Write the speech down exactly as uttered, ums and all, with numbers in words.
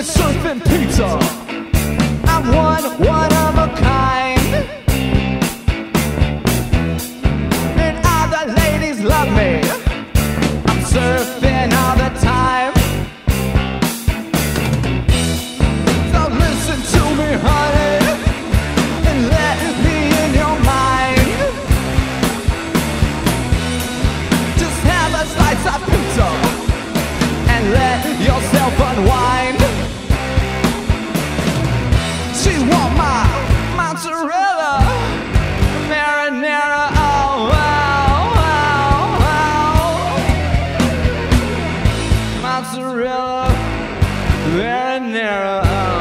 surfing pizza. I'm one, one of a kind, and all the ladies love me. I'm surfing all the time. So listen to me, honey, and let me in your mind. Just have a slice of pizza and let yourself unwind. She's want my mozzarella, marinara, oh, wow, wow, wow. Mozzarella, marinara, oh.